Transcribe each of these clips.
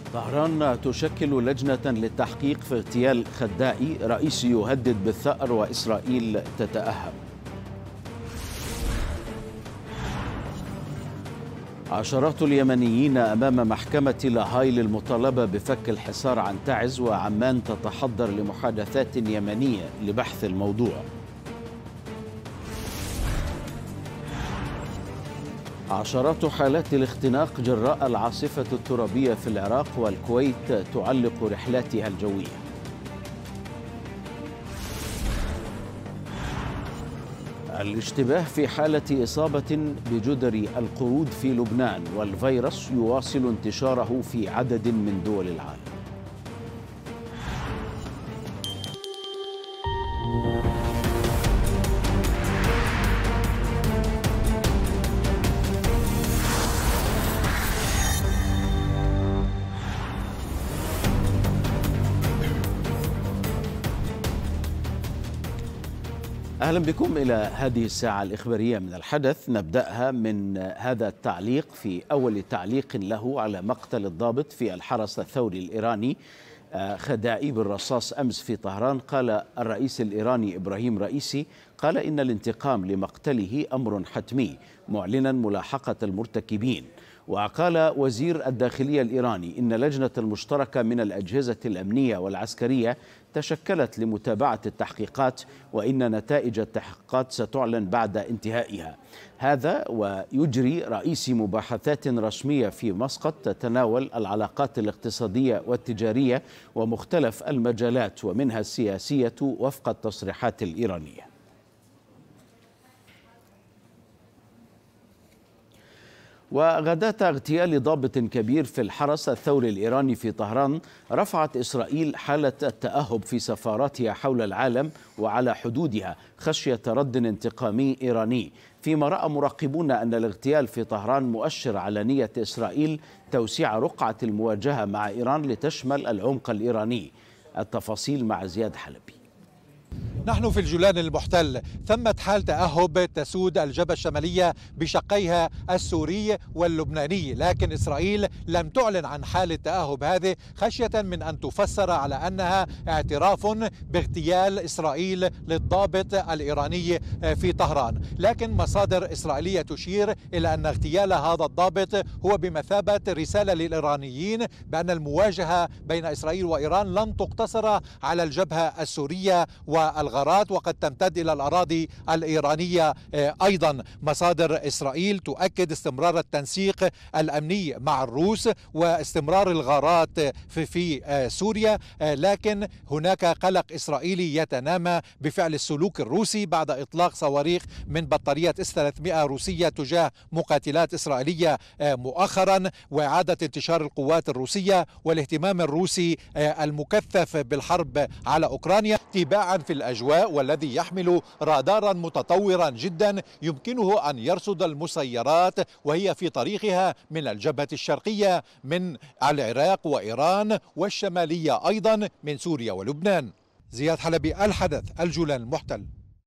طهران تشكل لجنة للتحقيق في اغتيال خدائي، رئيس يهدد بالثأر وإسرائيل تتأهب. عشرات اليمنيين أمام محكمة لاهاي للمطالبة بفك الحصار عن تعز، وعمان تتحضر لمحادثات يمنية لبحث الموضوع. عشرات حالات الاختناق جراء العاصفة الترابية في العراق، والكويت تعلق رحلاتها الجوية. الاشتباه في حالة إصابة بجدري القرود في لبنان، والفيروس يواصل انتشاره في عدد من دول العالم. أهلا بكم إلى هذه الساعة الإخبارية من الحدث. نبدأها من هذا التعليق، في أول تعليق له على مقتل الضابط في الحرس الثوري الإيراني خدائي بالرصاص أمس في طهران. قال الرئيس الإيراني إبراهيم رئيسي قال إن الانتقام لمقتله أمر حتمي، معلنا ملاحقة المرتكبين. وقال وزير الداخلية الإيراني إن لجنة المشتركة من الأجهزة الأمنية والعسكرية تشكلت لمتابعة التحقيقات، وإن نتائج التحقيقات ستعلن بعد انتهائها. هذا ويجري رئيس مباحثات رسمية في مسقط تتناول العلاقات الاقتصادية والتجارية ومختلف المجالات ومنها السياسية وفق التصريحات الإيرانية. وغداة اغتيال ضابط كبير في الحرس الثوري الإيراني في طهران رفعت إسرائيل حالة التأهب في سفاراتها حول العالم وعلى حدودها خشية رد انتقامي إيراني، فيما رأى مراقبون أن الاغتيال في طهران مؤشر على نية إسرائيل توسيع رقعة المواجهة مع إيران لتشمل العمق الإيراني. التفاصيل مع زياد حلبي. نحن في الجولان المحتل، ثمة حال تأهب تسود الجبهة الشمالية بشقيها السوري واللبناني، لكن إسرائيل لم تعلن عن حال التأهب هذه خشية من أن تفسر على أنها اعتراف باغتيال إسرائيل للضابط الإيراني في طهران. لكن مصادر إسرائيلية تشير إلى أن اغتيال هذا الضابط هو بمثابة رسالة للإيرانيين بأن المواجهة بين إسرائيل وإيران لن تقتصر على الجبهة السورية والغارات، وقد تمتد إلى الأراضي الإيرانية أيضا. مصادر إسرائيل تؤكد استمرار التنسيق الأمني مع الروس واستمرار الغارات في سوريا، لكن هناك قلق إسرائيلي يتنامى بفعل السلوك الروسي بعد إطلاق صواريخ من بطارية S-300 روسية تجاه مقاتلات إسرائيلية مؤخرا، وإعادة انتشار القوات الروسية والاهتمام الروسي المكثف بالحرب على أوكرانيا تباعا في الأجواء، والذي يحمل رادارا متطورا جدا يمكنه أن يرصد المسيرات وهي في طريقها من الجبهة الشرقية من العراق وإيران، والشمالية أيضا من سوريا ولبنان. زياد حلبي، الحدث، الجولان المحتل.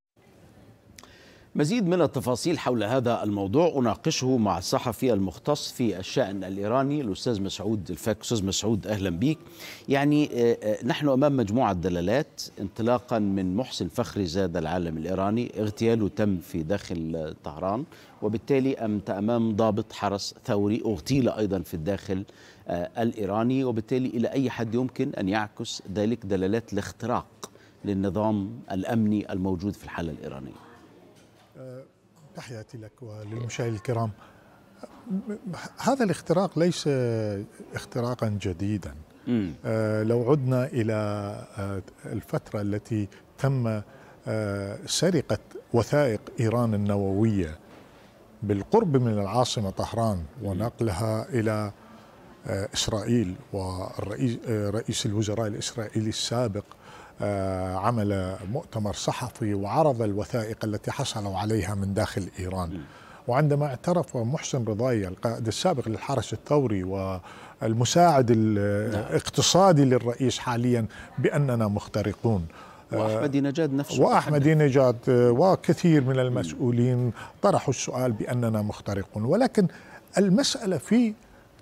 مزيد من التفاصيل حول هذا الموضوع أناقشه مع الصحفي المختص في الشأن الإيراني الأستاذ مسعود الفك. أستاذ مسعود، أهلا بك. يعني نحن أمام مجموعة دلالات، انطلاقا من محسن فخري زاد العالم الإيراني، اغتياله تم في داخل طهران، وبالتالي أنت أمام ضابط حرس ثوري اغتيل أيضا في الداخل الإيراني، وبالتالي إلى أي حد يمكن أن يعكس ذلك دلالات الاختراق للنظام الأمني الموجود في الحالة الإيرانية. تحياتي لك وللمشاهدين الكرام. هذا الاختراق ليس اختراقا جديدا. لو عدنا إلى الفترة التي تم سرقة وثائق إيران النووية بالقرب من العاصمة طهران ونقلها إلى إسرائيل، ورئيس الوزراء الإسرائيلي السابق عمل مؤتمر صحفي وعرض الوثائق التي حصلوا عليها من داخل إيران. وعندما اعترف محسن رضاي القائد السابق للحرس الثوري والمساعد الاقتصادي للرئيس حاليا بأننا مخترقون، وأحمدي نجاد نفسه، وأحمدي نجاد وكثير من المسؤولين طرحوا السؤال بأننا مخترقون. ولكن المسألة في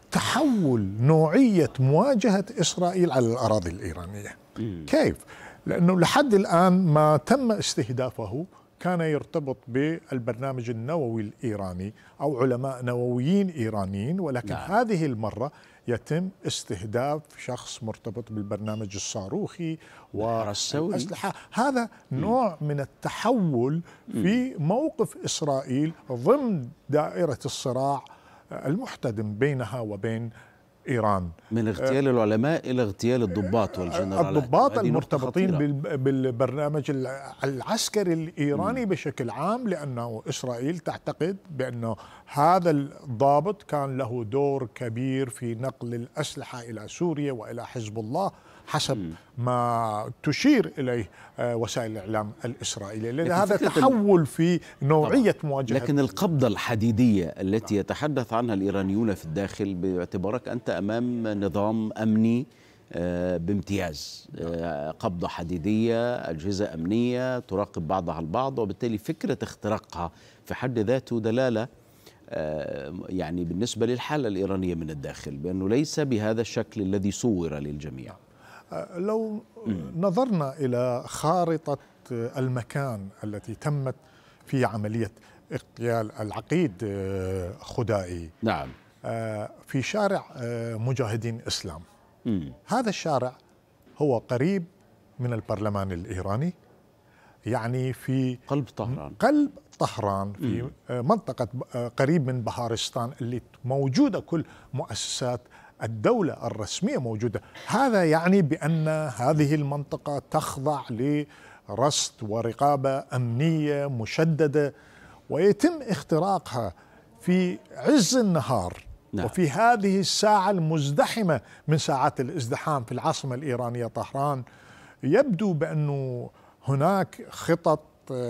تحول نوعية مواجهة إسرائيل على الأراضي الإيرانية. كيف؟ لأنه لحد الآن ما تم استهدافه كان يرتبط بالبرنامج النووي الإيراني أو علماء نوويين إيرانيين، ولكن هذه المرة يتم استهداف شخص مرتبط بالبرنامج الصاروخي والأسلحة. هذا نوع من التحول في موقف إسرائيل ضمن دائرة الصراع المحتدم بينها وبين إيران، من اغتيال العلماء إلى اغتيال الضباط والجنرالات، الضباط المرتبطين بالبرنامج العسكري الإيراني بشكل عام، لأنه إسرائيل تعتقد بأنه هذا الضابط كان له دور كبير في نقل الأسلحة إلى سوريا وإلى حزب الله حسب ما تشير إليه وسائل الإعلام الإسرائيلية. لأن هذا تحول في نوعية مواجهة. لكن القبضة الحديدية التي يتحدث عنها الإيرانيون في الداخل، باعتبارك أنت أمام نظام أمني بامتياز، قبضة حديدية، أجهزة أمنية تراقب بعضها البعض، وبالتالي فكرة اختراقها في حد ذاته دلالة يعني بالنسبة للحالة الإيرانية من الداخل بأنه ليس بهذا الشكل الذي صور للجميع. لو نظرنا إلى خارطة المكان التي تمت في عملية اغتيال العقيد خدائي، نعم، في شارع مجاهدين إسلام، هذا الشارع هو قريب من البرلمان الإيراني، يعني في قلب طهران في منطقة قريب من بهارستان اللي موجودة كل مؤسسات الدولة الرسمية موجودة. هذا يعني بأن هذه المنطقة تخضع لرصد ورقابة أمنية مشددة، ويتم اختراقها في عز النهار. نعم. وفي هذه الساعة المزدحمة من ساعات الازدحام في العاصمة الإيرانية طهران، يبدو بأنه هناك خطط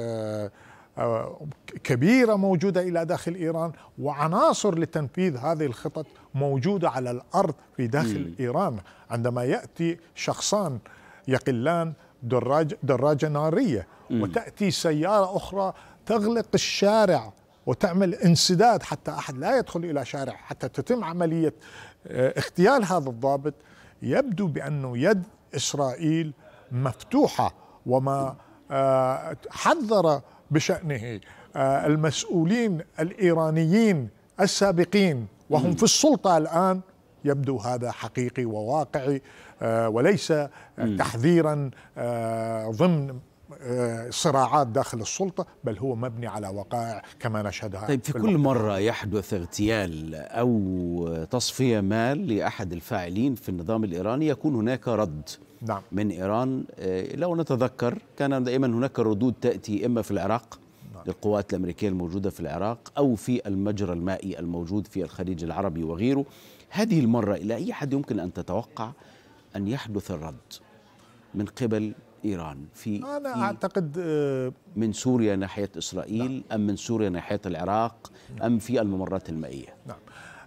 كبيرة موجودة إلى داخل إيران، وعناصر لتنفيذ هذه الخطط موجودة على الأرض في داخل إيران. عندما يأتي شخصان يقلان دراجة نارية وتأتي سيارة أخرى تغلق الشارع وتعمل انسداد حتى أحد لا يدخل إلى شارع حتى تتم عملية اغتيال هذا الضابط، يبدو بأنه يد إسرائيل مفتوحة. وما حذر بشأنه المسؤولين الإيرانيين السابقين وهم في السلطة الآن، يبدو هذا حقيقي وواقعي وليس تحذيرا ضمن صراعات داخل السلطة، بل هو مبني على وقائع كما نشهدها. طيب، في كل مرة يحدث اغتيال أو تصفية مال لأحد الفاعلين في النظام الإيراني يكون هناك رد. نعم. من إيران. لو نتذكر كان دائما هناك ردود تأتي إما في العراق، نعم، للقوات الأمريكية الموجودة في العراق، أو في المجرى المائي الموجود في الخليج العربي وغيره. هذه المرة إلى أي حد يمكن أن تتوقع أن يحدث الرد من قبل إيران أنا أعتقد من سوريا ناحية إسرائيل، نعم، أم من سوريا ناحية العراق، نعم، أم في الممرات المائية؟ نعم.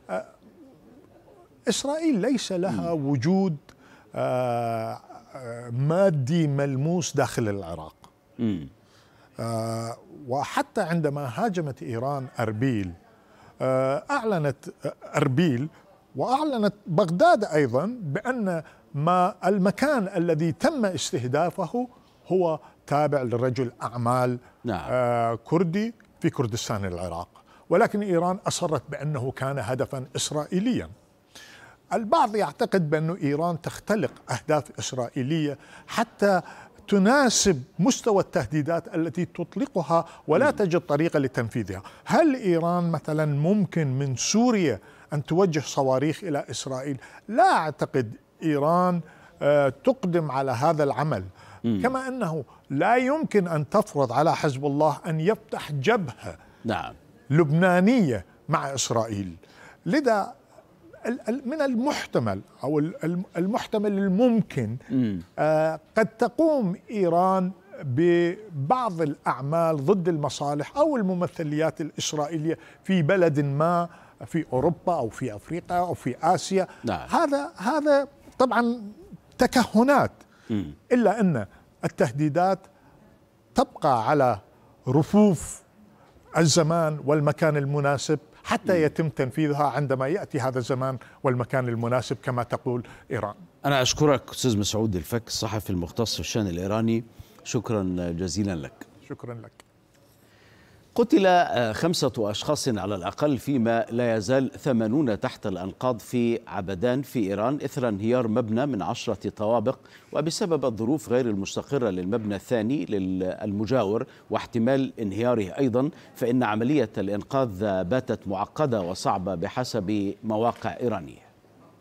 إسرائيل ليس لها وجود مادي ملموس داخل العراق. وحتى عندما هاجمت إيران أربيل، أعلنت أربيل وأعلنت بغداد أيضا بأن المكان الذي تم استهدافه هو تابع لرجل أعمال، نعم، كردي في كردستان العراق، ولكن إيران أصرت بأنه كان هدفا إسرائيليا. البعض يعتقد بأن إيران تختلق أهداف إسرائيلية حتى تناسب مستوى التهديدات التي تطلقها ولا تجد طريقة لتنفيذها. هل إيران مثلا ممكن من سوريا أن توجه صواريخ إلى إسرائيل؟ لا أعتقد إيران تقدم على هذا العمل. كما أنه لا يمكن أن تفرض على حزب الله أن يفتح جبهة، نعم، لبنانية مع إسرائيل. لذا من المحتمل أو المحتمل الممكن قد تقوم إيران ببعض الأعمال ضد المصالح أو الممثليات الإسرائيلية في بلد ما في أوروبا أو في أفريقيا أو في آسيا. نعم. هذا طبعا تكهنات، إلا أن التهديدات تبقى على رفوف الزمان والمكان المناسب حتى يتم تنفيذها عندما يأتي هذا الزمان والمكان المناسب كما تقول إيران. أنا أشكرك أستاذ مسعود الفك، الصحفي المختص في الشأن الإيراني، شكرا جزيلا لك. شكرا لك. قتل 5 أشخاص على الأقل، فيما لا يزال 80 تحت الأنقاض في عبدان في إيران إثر انهيار مبنى من 10 طوابق، وبسبب الظروف غير المستقرة للمبنى الثاني للمجاور واحتمال انهياره أيضا، فإن عملية الإنقاذ باتت معقدة وصعبة بحسب مواقع إيرانية.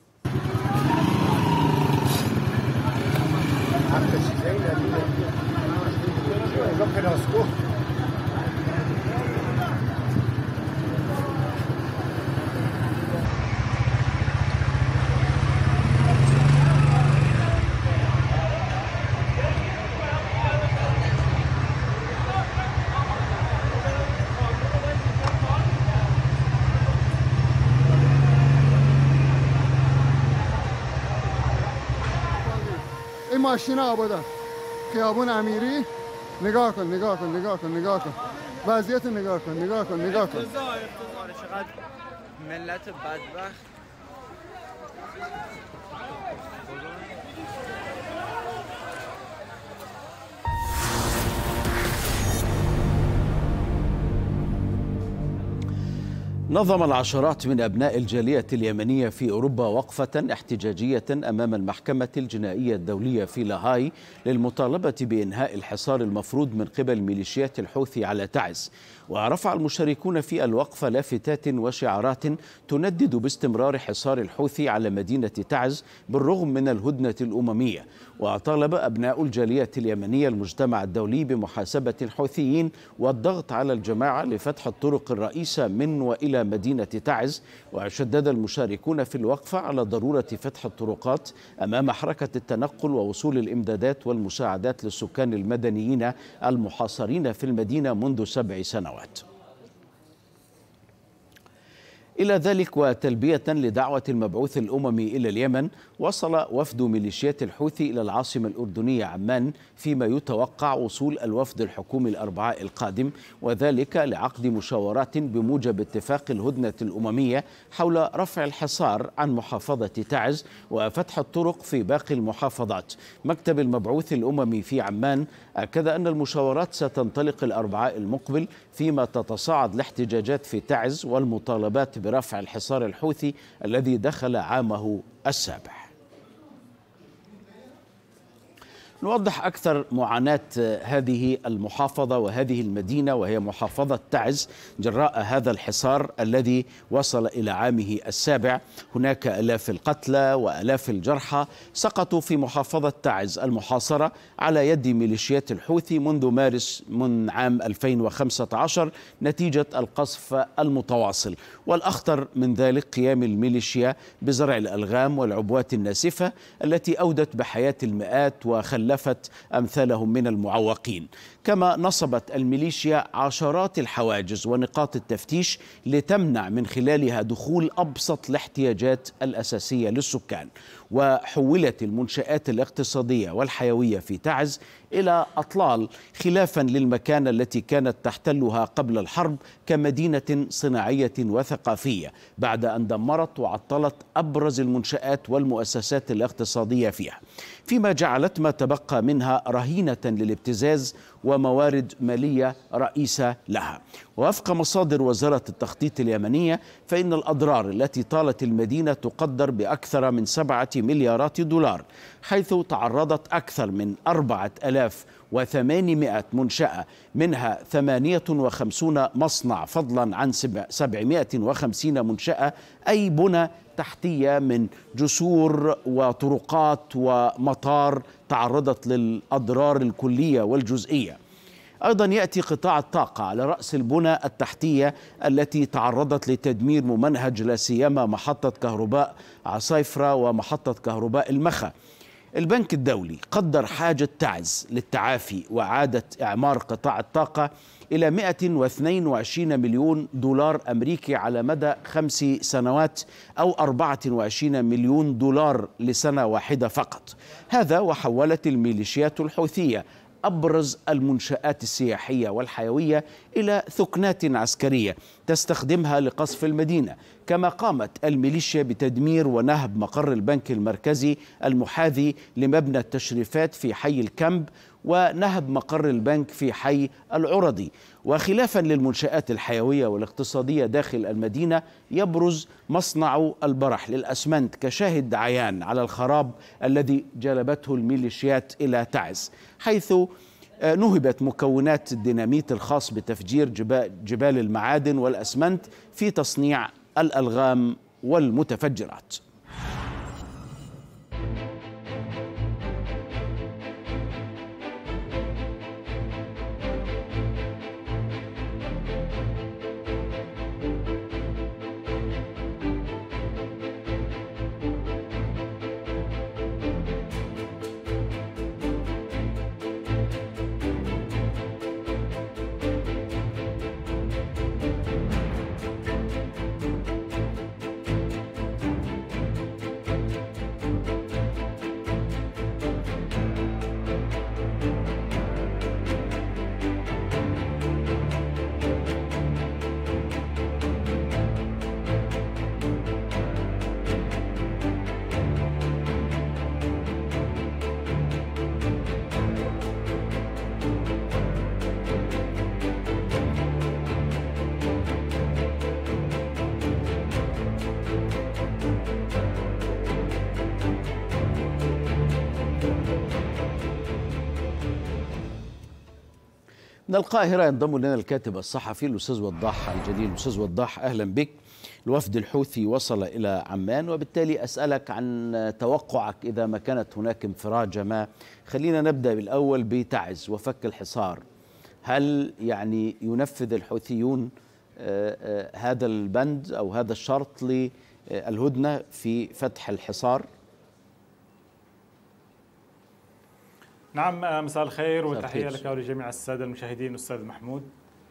این ماشینا آبادان خیابون امیری نگاه کن نگاه کن نگاه کن نگاه کن وضعیت نگاه کن نگاه کن نگاه کن چقدر ملت بدبخت. نظم العشرات من أبناء الجالية اليمنية في أوروبا وقفة احتجاجية أمام المحكمة الجنائية الدولية في لاهاي للمطالبة بإنهاء الحصار المفروض من قبل ميليشيات الحوثي على تعز. ورفع المشاركون في الوقفة لافتات وشعارات تندد باستمرار حصار الحوثي على مدينة تعز بالرغم من الهدنة الأممية. وطالب أبناء الجالية اليمنية المجتمع الدولي بمحاسبة الحوثيين والضغط على الجماعة لفتح الطرق الرئيسة من وإلى مدينة تعز. وشدد المشاركون في الوقفة على ضرورة فتح الطرقات أمام حركة التنقل ووصول الإمدادات والمساعدات للسكان المدنيين المحاصرين في المدينة منذ 7 سنوات. إلى ذلك وتلبية لدعوة المبعوث الأممي إلى اليمن، وصل وفد ميليشيات الحوثي إلى العاصمة الأردنية عمان، فيما يتوقع وصول الوفد الحكومي الأربعاء القادم، وذلك لعقد مشاورات بموجب اتفاق الهدنة الأممية حول رفع الحصار عن محافظة تعز وفتح الطرق في باقي المحافظات. مكتب المبعوث الأممي في عمان أكد أن المشاورات ستنطلق الأربعاء المقبل، فيما تتصاعد الاحتجاجات في تعز والمطالبات برفع الحصار الحوثي الذي دخل عامه السابع. نوضح أكثر معاناة هذه المحافظة وهذه المدينة، وهي محافظة تعز، جراء هذا الحصار الذي وصل إلى عامه السابع. هناك آلاف القتلى وآلاف الجرحى سقطوا في محافظة تعز المحاصرة على يد ميليشيات الحوثي منذ مارس من عام 2015 نتيجة القصف المتواصل. والأخطر من ذلك قيام الميليشيا بزرع الألغام والعبوات الناسفة التي أودت بحياة المئات وخلفت أمثالهم من المعوقين. كما نصبت الميليشيا عشرات الحواجز ونقاط التفتيش لتمنع من خلالها دخول أبسط الاحتياجات الأساسية للسكان. وحولت المنشآت الاقتصادية والحيوية في تعز إلى أطلال، خلافا للمكانة التي كانت تحتلها قبل الحرب كمدينة صناعية وثقافية، بعد أن دمرت وعطلت أبرز المنشآت والمؤسسات الاقتصادية فيها، فيما جعلت ما تبقى منها رهينة للابتزاز وموارد مالية رئيسة لها. ووفق مصادر وزارة التخطيط اليمنية، فإن الأضرار التي طالت المدينة تقدر بأكثر من 7 مليارات دولار، حيث تعرضت أكثر من 4800 منشأة، منها 58 مصنع، فضلا عن 750 منشأة، أي بنى تحتية من جسور وطرقات ومطار تعرضت للأضرار الكلية والجزئية. أيضا يأتي قطاع الطاقة على رأس البنى التحتية التي تعرضت لتدمير ممنهج، لا سيما محطة كهرباء عصيفرة ومحطة كهرباء المخا. البنك الدولي قدر حاجة تعز للتعافي وإعادة إعمار قطاع الطاقة إلى 122 مليون دولار أمريكي على مدى 5 سنوات، أو 24 مليون دولار لسنة واحدة فقط. هذا وحولت الميليشيات الحوثية أبرز المنشآت السياحية والحيوية إلى ثكنات عسكرية تستخدمها لقصف المدينة، كما قامت الميليشيا بتدمير ونهب مقر البنك المركزي المحاذي لمبنى التشريفات في حي الكمب، ونهب مقر البنك في حي العرضي. وخلافا للمنشآت الحيوية والاقتصادية داخل المدينة، يبرز مصنع البرح للأسمنت كشاهد عيان على الخراب الذي جلبته الميليشيات إلى تعز، حيث نهبت مكونات الديناميت الخاص بتفجير جبال المعادن والأسمنت في تصنيع الألغام والمتفجرات. من القاهرة ينضم لنا الكاتب الصحفي الأستاذ وضاح الجليل. أستاذ وضاح، أهلا بك. الوفد الحوثي وصل إلى عمان، وبالتالي أسألك عن توقعك إذا ما كانت هناك انفراجة ما. خلينا نبدأ بالأول بتعز وفك الحصار. هل يعني ينفذ الحوثيون هذا البند أو هذا الشرط للهدنة في فتح الحصار؟ نعم، مساء الخير وتحية لك ولجميع السادة المشاهدين. أستاذ محمود،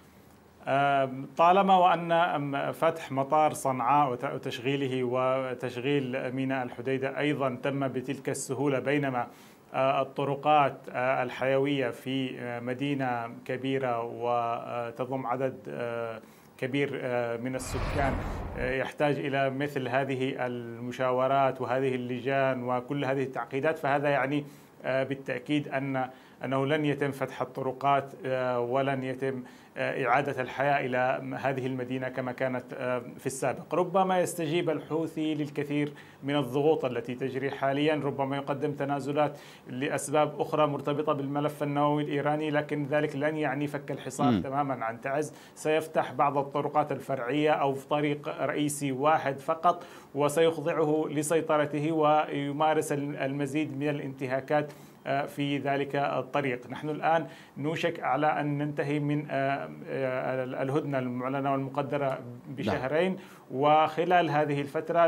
طالما وأن فتح مطار صنعاء وتشغيله وتشغيل ميناء الحديدة أيضا تم بتلك السهولة، بينما الطرقات الحيوية في مدينة كبيرة وتضم عدد كبير من السكان يحتاج إلى مثل هذه المشاورات وهذه اللجان وكل هذه التعقيدات، فهذا يعني بالتأكيد أنه لن يتم فتح الطرقات ولن يتم إعادة الحياة إلى هذه المدينة كما كانت في السابق. ربما يستجيب الحوثي للكثير من الضغوط التي تجري حاليا، ربما يقدم تنازلات لأسباب أخرى مرتبطة بالملف النووي الإيراني، لكن ذلك لن يعني فك الحصار تماما عن تعز. سيفتح بعض الطرقات الفرعية أو في طريق رئيسي واحد فقط، وسيخضعه لسيطرته ويمارس المزيد من الانتهاكات في ذلك الطريق. نحن الآن نوشك على أن ننتهي من الهدنة المعلنة والمقدرة بشهرين، وخلال هذه الفترة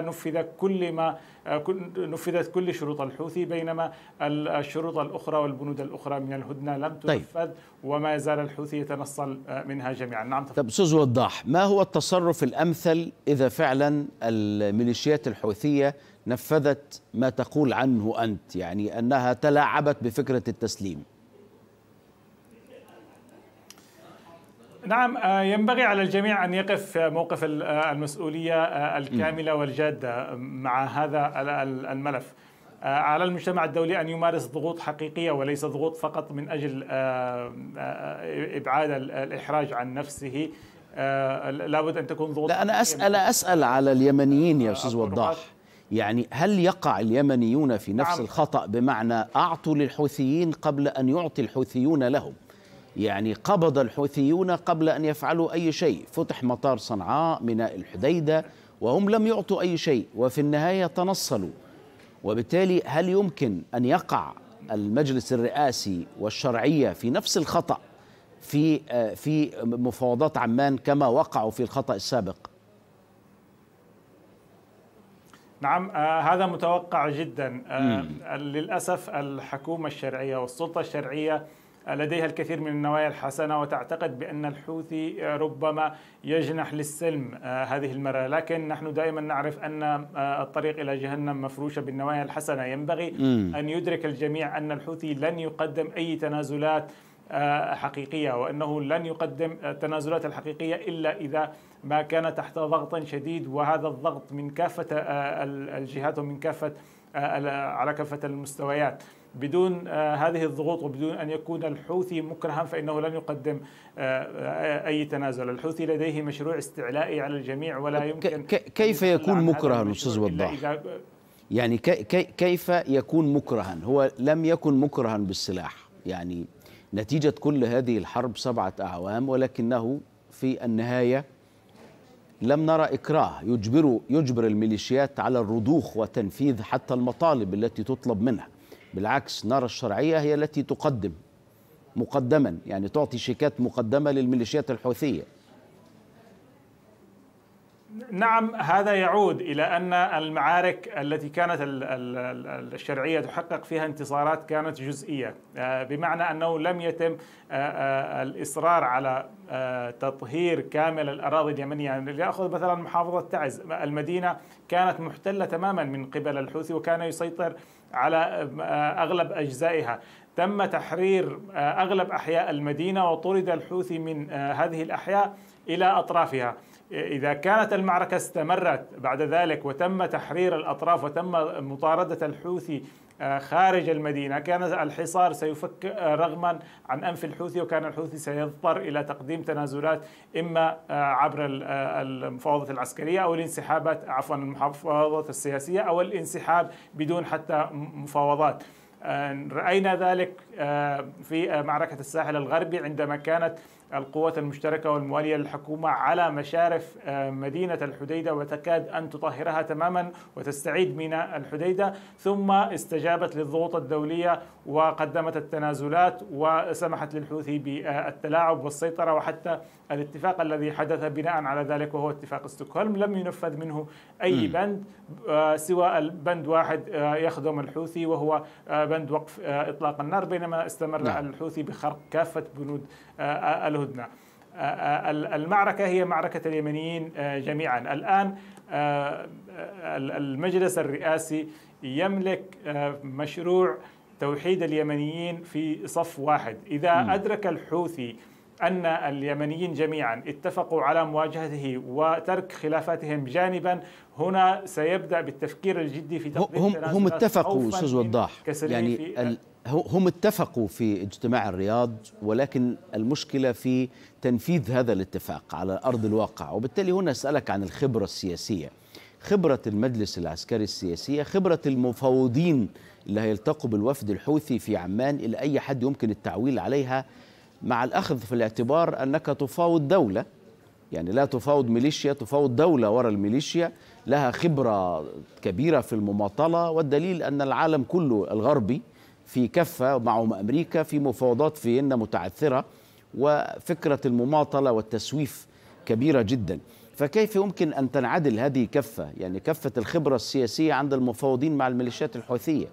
نفذت كل شروط الحوثي، بينما الشروط الأخرى والبنود الأخرى من الهدنة لم تنفذ، وما يزال الحوثي يتنصل منها جميعا. نعم. طب أستاذ وضاح، ما هو التصرف الأمثل إذا فعلا الميليشيات الحوثية نفذت ما تقول عنه أنت، يعني أنها تلاعبت بفكرة التسليم؟ نعم، ينبغي على الجميع أن يقف موقف المسؤولية الكاملة والجادة مع هذا الملف. على المجتمع الدولي أن يمارس ضغوط حقيقية وليس ضغوط فقط من أجل إبعاد الإحراج عن نفسه. لابد أن تكون ضغوط. لا، أنا أسأل على اليمنيين يا أستاذ وضاح. يعني هل يقع اليمنيون في نفس الخطأ، بمعنى أعطوا للحوثيين قبل أن يعطي الحوثيون لهم؟ يعني قبض الحوثيون قبل أن يفعلوا أي شيء، فتح مطار صنعاء، ميناء الحديدة، وهم لم يعطوا أي شيء، وفي النهاية تنصلوا. وبالتالي هل يمكن أن يقع المجلس الرئاسي والشرعية في نفس الخطأ في مفاوضات عمان كما وقعوا في الخطأ السابق؟ نعم، هذا متوقع جدا. للأسف الحكومة الشرعية والسلطة الشرعية لديها الكثير من النوايا الحسنة وتعتقد بأن الحوثي ربما يجنح للسلم هذه المرة، لكن نحن دائما نعرف أن الطريق إلى جهنم مفروشة بالنوايا الحسنة. ينبغي أن يدرك الجميع أن الحوثي لن يقدم أي تنازلات حقيقية، وأنه لن يقدم التنازلات الحقيقية إلا إذا ما كان تحت ضغط شديد، وهذا الضغط من كافة الجهات ومن كافة على كافة المستويات. بدون هذه الضغوط وبدون أن يكون الحوثي مكرها فإنه لن يقدم أي تنازل. الحوثي لديه مشروع استعلائي على الجميع ولا يمكن كيف يكون مكرها أستاذ وضاح؟ يعني كيف يكون مكرها؟ هو لم يكن مكرها بالسلاح، يعني نتيجة كل هذه الحرب 7 أعوام، ولكنه في النهاية لم نرى إكراه يجبر الميليشيات على الرضوخ وتنفيذ حتى المطالب التي تطلب منها. بالعكس نرى الشرعية هي التي تقدم مقدما، يعني تعطي شيكات مقدمة للميليشيات الحوثية. نعم، هذا يعود إلى أن المعارك التي كانت الشرعية تحقق فيها انتصارات كانت جزئية، بمعنى أنه لم يتم الإصرار على تطهير كامل الأراضي اليمنية. يعني لأخذ مثلا محافظة تعز، المدينة كانت محتلة تماما من قبل الحوثي وكان يسيطر على أغلب أجزائها. تم تحرير أغلب أحياء المدينة وطرد الحوثي من هذه الأحياء إلى أطرافها. إذا كانت المعركة استمرت بعد ذلك وتم تحرير الأطراف وتم مطاردة الحوثي خارج المدينة، كان الحصار سيفك رغما عن أنف الحوثي، وكان الحوثي سيضطر إلى تقديم تنازلات إما عبر المفاوضات العسكرية أو المفاوضات السياسية أو الانسحاب بدون حتى مفاوضات. رأينا ذلك في معركة الساحل الغربي عندما كانت القوات المشتركة والموالية للحكومة على مشارف مدينة الحديدة وتكاد أن تطهرها تماما وتستعيد ميناء الحديدة، ثم استجابت للضغوط الدولية وقدمت التنازلات وسمحت للحوثي بالتلاعب والسيطرة، وحتى الاتفاق الذي حدث بناء على ذلك وهو اتفاق ستوكهولم لم ينفذ منه أي بند سوى البند واحد يخدم الحوثي وهو بند وقف إطلاق النار، بينما استمر الحوثي بخرق كافة بنود الهدنة. المعركة هي معركة اليمنيين جميعا. الآن المجلس الرئاسي يملك مشروع توحيد اليمنيين في صف واحد. إذا أدرك الحوثي أن اليمنيين جميعا اتفقوا على مواجهته وترك خلافاتهم جانبا، هنا سيبدأ بالتفكير الجدي في تقديم تنازلات. هم اتفقوا أستاذ وضاح، يعني هم اتفقوا في اجتماع الرياض، ولكن المشكلة في تنفيذ هذا الاتفاق على أرض الواقع. وبالتالي هنا أسألك عن الخبرة السياسية، خبرة المجلس العسكري السياسية، خبرة المفاوضين اللي هيلتقوا بالوفد الحوثي في عمان، إلى أي حد يمكن التعويل عليها، مع الأخذ في الاعتبار أنك تفاوض دولة، يعني لا تفاوض ميليشيا، تفاوض دولة وراء الميليشيا لها خبرة كبيرة في المماطلة، والدليل أن العالم كله الغربي في كفة معهم أمريكا في مفاوضات فيينا متعثرة، وفكرة المماطلة والتسويف كبيرة جدا. فكيف يمكن أن تنعدل هذه كفة، يعني كفة الخبرة السياسية عند المفاوضين مع الميليشيات الحوثية؟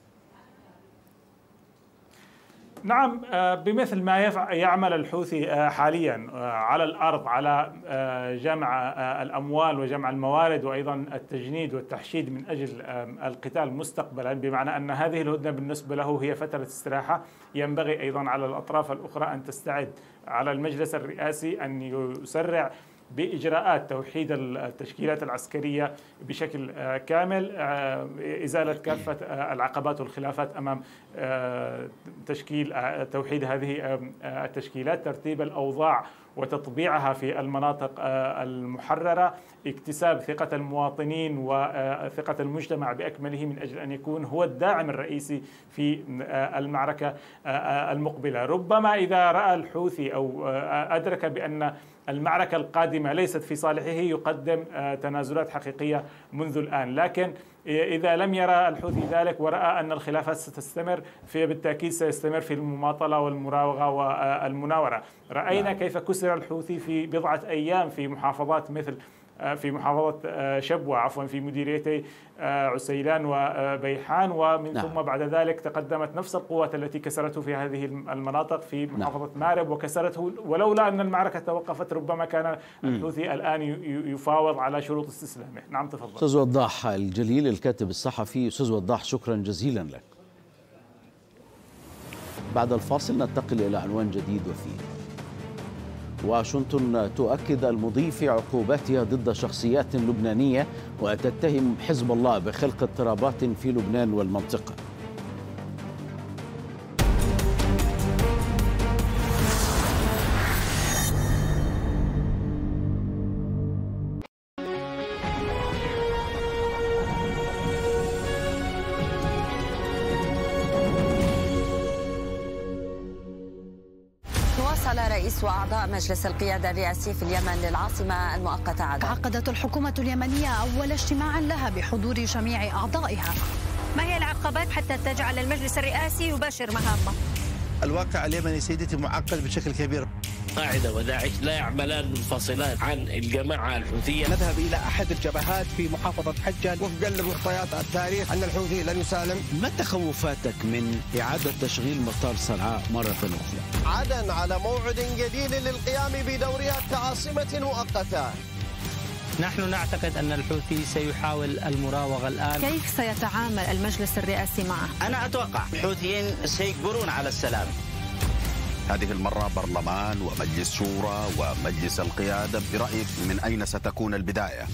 نعم، بمثل ما يعمل الحوثي حاليا على الأرض على جمع الأموال وجمع الموارد وأيضا التجنيد والتحشيد من أجل القتال مستقبلا، بمعنى أن هذه الهدنة بالنسبة له هي فترة استراحة. ينبغي أيضا على الأطراف الأخرى أن تستعد، على المجلس الرئاسي أن يسرع بإجراءات توحيد التشكيلات العسكرية بشكل كامل، إزالة كافة العقبات والخلافات أمام توحيد هذه التشكيلات، ترتيب الأوضاع وتطبيعها في المناطق المحررة، اكتساب ثقة المواطنين وثقة المجتمع بأكمله من أجل أن يكون هو الداعم الرئيسي في المعركة المقبلة. ربما إذا رأى الحوثي أو أدرك بأن المعركة القادمة ليست في صالحه يقدم تنازلات حقيقية منذ الآن، لكن إذا لم يرى الحوثي ذلك ورأى أن الخلافات ستستمر بالتأكيد سيستمر في المماطلة والمراوغة والمناورة. رأينا كيف كسر الحوثي في بضعة أيام في محافظات مثل في محافظة شبوة عفوا في مديريتي عسيلان وبيحان، ومن ثم بعد ذلك تقدمت نفس القوات التي كسرته في هذه المناطق في محافظة مارب وكسرته، ولولا أن المعركة توقفت ربما كان الحوثي الآن يفاوض على شروط استسلامه. نعم تفضل. أستاذ وضاح الجليل الكاتب الصحفي، أستاذ وضاح شكرا جزيلا لك. بعد الفاصل ننتقل إلى عنوان جديد وفيه واشنطن تؤكد المضي في عقوباتها ضد شخصيات لبنانية وتتهم حزب الله بخلق اضطرابات في لبنان والمنطقة. رئيس وأعضاء مجلس القيادة الرئاسي في اليمن للعاصمة المؤقتة عدن. عقدت الحكومة اليمنية أول اجتماع لها بحضور جميع أعضائها. ما هي العقبات حتى تجعل المجلس الرئاسي يباشر مهامه؟ الواقع اليمني سيدتي معقد بشكل كبير. قاعدة وداعش لا يعملان منفصلات عن الجماعة الحوثية. نذهب إلى أحد الجبهات في محافظة حجة وفقا لمعطيات التاريخ أن الحوثي لن يسالم. ما تخوفاتك من إعادة تشغيل مطار صنعاء مرة أخرى؟ عدن على موعد جديد للقيام بدورها كعاصمة مؤقتة. نحن نعتقد أن الحوثي سيحاول المراوغة الآن. كيف سيتعامل المجلس الرئاسي معه؟ أنا أتوقع الحوثيين سيجبرون على السلام. هذه المرة برلمان ومجلس شورى ومجلس القيادة، برأيك من أين ستكون البداية؟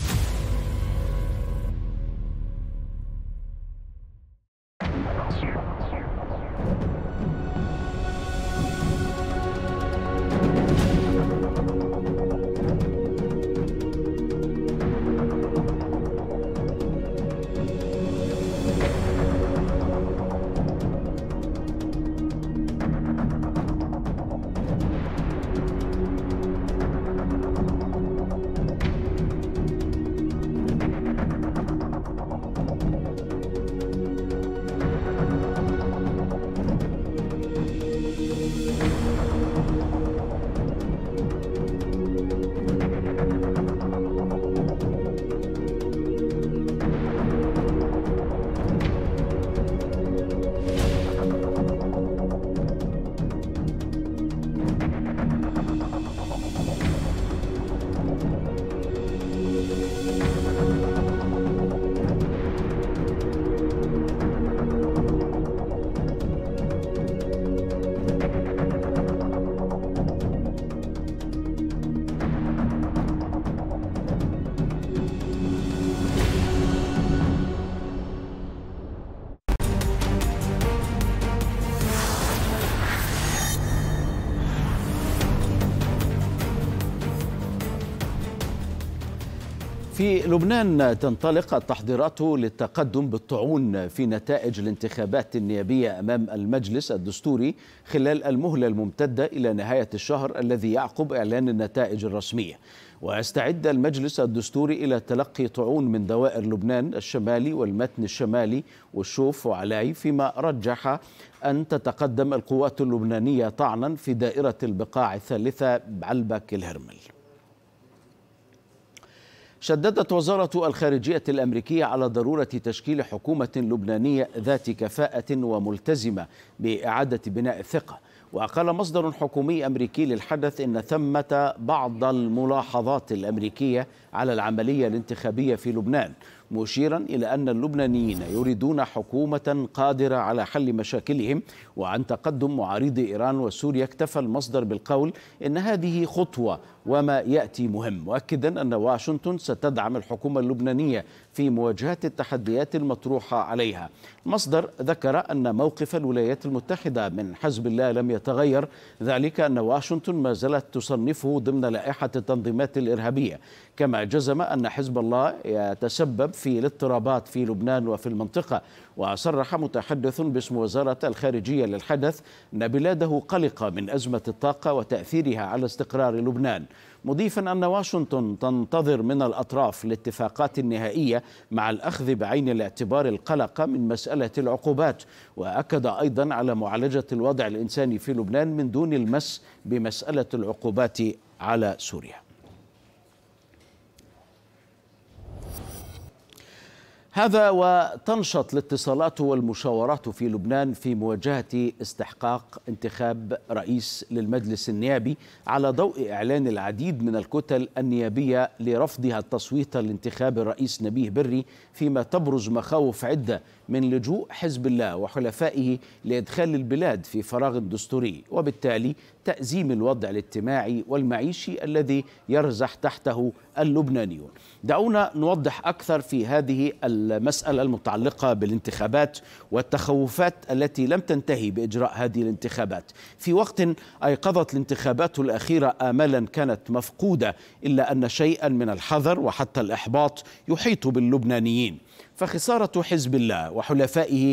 في لبنان تنطلق التحضيرات للتقدم بالطعون في نتائج الانتخابات النيابية أمام المجلس الدستوري خلال المهلة الممتدة إلى نهاية الشهر الذي يعقب إعلان النتائج الرسمية. ويستعد المجلس الدستوري إلى تلقي طعون من دوائر لبنان الشمالي والمتن الشمالي والشوف وعلاي، فيما رجح أن تتقدم القوات اللبنانية طعنا في دائرة البقاع الثالثة بعلبك الهرمل. شددت وزارة الخارجية الأمريكية على ضرورة تشكيل حكومة لبنانية ذات كفاءة وملتزمة بإعادة بناء الثقة. وقال مصدر حكومي أمريكي للحدث إن ثمة بعض الملاحظات الأمريكية على العملية الانتخابية في لبنان، مشيرا إلى أن اللبنانيين يريدون حكومة قادرة على حل مشاكلهم وعن تقدم معارضي إيران وسوريا. اكتفى المصدر بالقول إن هذه خطوة وما يأتي مهم، مؤكدا أن واشنطن ستدعم الحكومة اللبنانية في مواجهة التحديات المطروحة عليها. المصدر ذكر أن موقف الولايات المتحدة من حزب الله لم يتغير، ذلك أن واشنطن ما زالت تصنفه ضمن لائحة التنظيمات الإرهابية، كما جزم أن حزب الله يتسبب في الاضطرابات في لبنان وفي المنطقة. وصرح متحدث باسم وزارة الخارجية للحدث أن بلاده قلقة من أزمة الطاقة وتأثيرها على استقرار لبنان، مضيفا أن واشنطن تنتظر من الأطراف الاتفاقات النهائية مع الأخذ بعين الاعتبار القلق من مسألة العقوبات. وأكد أيضا على معالجة الوضع الإنساني في لبنان من دون المس بمسألة العقوبات على سوريا. هذا وتنشط الاتصالات والمشاورات في لبنان في مواجهة استحقاق انتخاب رئيس للمجلس النيابي على ضوء إعلان العديد من الكتل النيابية لرفضها التصويت لانتخاب الرئيس نبيه بري، فيما تبرز مخاوف عدة من لجوء حزب الله وحلفائه لإدخال البلاد في فراغ دستوري، وبالتالي تأزيم الوضع الاجتماعي والمعيشي الذي يرزح تحته اللبنانيون. دعونا نوضح أكثر في هذه المسألة المتعلقة بالانتخابات والتخوفات التي لم تنتهي بإجراء هذه الانتخابات في وقت أيقظت الانتخابات الأخيرة آمالا كانت مفقودة، إلا أن شيئا من الحذر وحتى الإحباط يحيط باللبنانيين. فخسارة حزب الله وحلفائه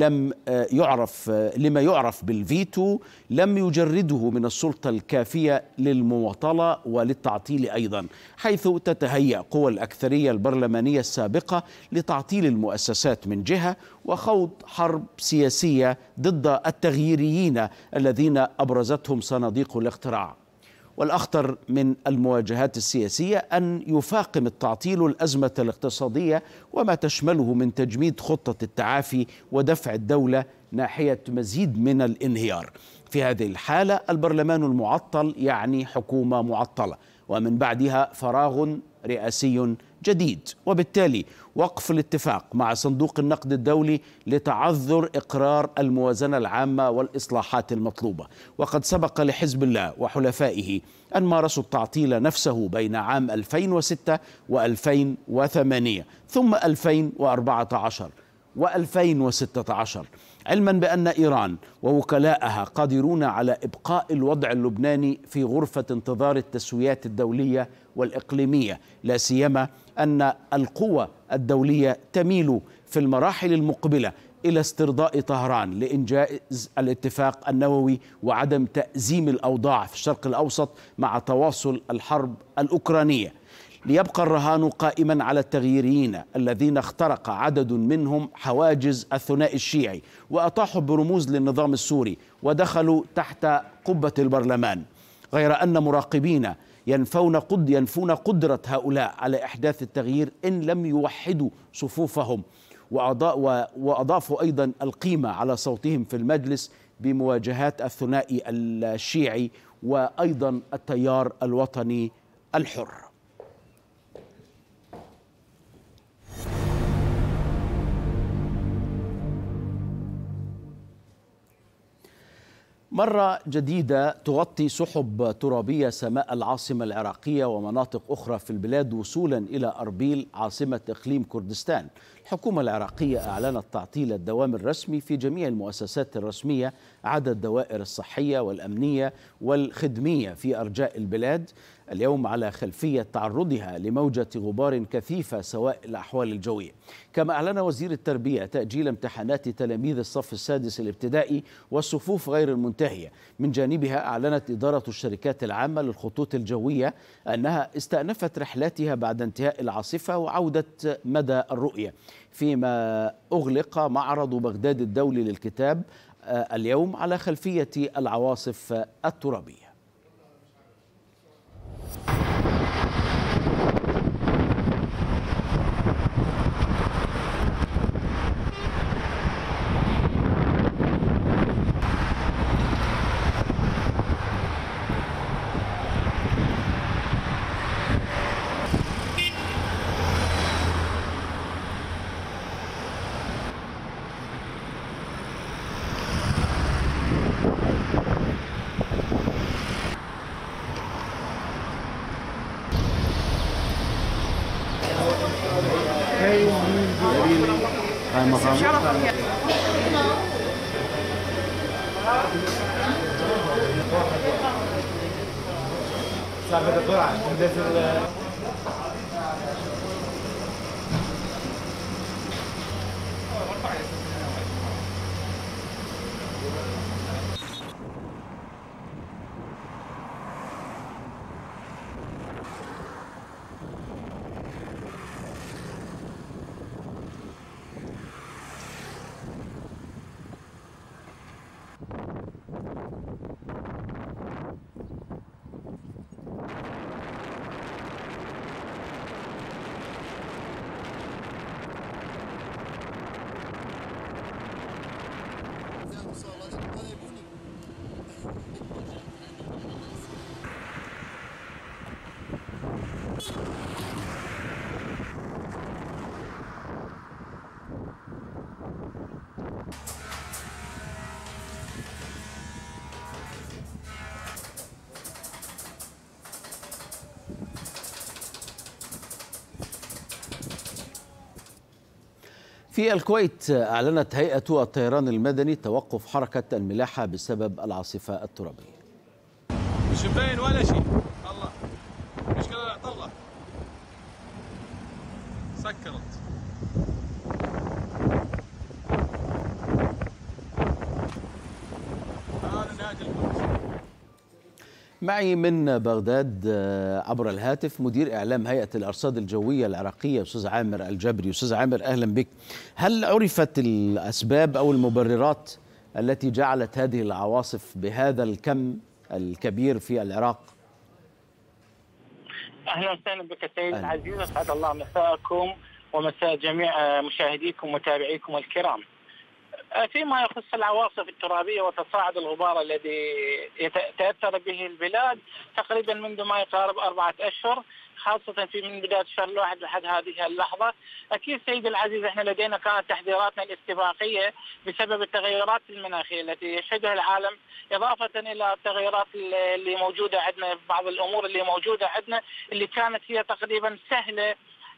لما يعرف بالفيتو لم يجرده من السلطة الكافية للمواطلة وللتعطيل أيضا، حيث تتهيأ قوى الأكثرية البرلمانية السابقة لتعطيل المؤسسات من جهة وخوض حرب سياسية ضد التغييريين الذين أبرزتهم صناديق الاقتراع. والأخطر من المواجهات السياسية أن يفاقم التعطيل الأزمة الاقتصادية وما تشمله من تجميد خطة التعافي ودفع الدولة ناحية مزيد من الانهيار. في هذه الحالة البرلمان المعطل يعني حكومة معطلة، ومن بعدها فراغ رئاسي جديد، وبالتالي وقف الاتفاق مع صندوق النقد الدولي لتعذر إقرار الموازنة العامة والإصلاحات المطلوبة. وقد سبق لحزب الله وحلفائه أن مارسوا التعطيل نفسه بين عام 2006 و2008 ثم 2014 و2016، علما بأن إيران ووكلاءها قادرون على إبقاء الوضع اللبناني في غرفة انتظار التسويات الدولية والإقليمية، لا سيما أن القوى الدولية تميل في المراحل المقبلة إلى استرضاء طهران لإنجاز الاتفاق النووي وعدم تأزيم الأوضاع في الشرق الأوسط مع تواصل الحرب الأوكرانية. ليبقى الرهان قائما على التغييريين الذين اخترق عدد منهم حواجز الثنائي الشيعي وأطاحوا برموز للنظام السوري ودخلوا تحت قبة البرلمان، غير أن مراقبين ينفون قدرة هؤلاء على إحداث التغيير إن لم يوحدوا صفوفهم، وأضافوا أيضا القيمة على صوتهم في المجلس بمواجهات الثنائي الشيعي وأيضا التيار الوطني الحر. مرة جديدة تغطي سحب ترابية سماء العاصمة العراقية ومناطق أخرى في البلاد وصولا إلى أربيل عاصمة إقليم كردستان. الحكومة العراقية أعلنت تعطيل الدوام الرسمي في جميع المؤسسات الرسمية عدا الدوائر الصحية والأمنية والخدمية في أرجاء البلاد اليوم على خلفية تعرضها لموجة غبار كثيفة سواء الأحوال الجوية. كما أعلن وزير التربية تأجيل امتحانات تلاميذ الصف السادس الابتدائي والصفوف غير المنتهية. من جانبها أعلنت إدارة الشركات العامة للخطوط الجوية أنها استأنفت رحلاتها بعد انتهاء العاصفة وعودة مدى الرؤية، فيما أغلق معرض بغداد الدولي للكتاب اليوم على خلفية العواصف الترابية. في الكويت أعلنت هيئة الطيران المدني توقف حركة الملاحة بسبب العاصفة الترابية. مش مبين ولا شيء. الله مشكلة لا طلع سكرت. هذا نادي الكويت. معي من بغداد عبر الهاتف مدير إعلام هيئة الأرصاد الجوية العراقية أستاذ عامر الجبري. أستاذ عامر أهلا بك. هل عرفت الأسباب أو المبررات التي جعلت هذه العواصف بهذا الكم الكبير في العراق؟ أهلا وسهلا بك سيد العزيز، أسعد الله مساءكم ومساء جميع مشاهديكم ومتابعيكم الكرام. فيما يخص العواصف الترابية وتصاعد الغبار الذي تأثر به البلاد تقريبا منذ ما يقارب 4 أشهر، خاصة من بداية الشهر الواحد لحد هذه اللحظة. أكيد سيد العزيز احنا لدينا كانت تحذيراتنا الاستباقية بسبب التغيرات المناخية التي يشهدها العالم، إضافة إلى التغيرات اللي موجودة عندنا، بعض الأمور اللي موجودة عندنا اللي كانت هي تقريبا سهلة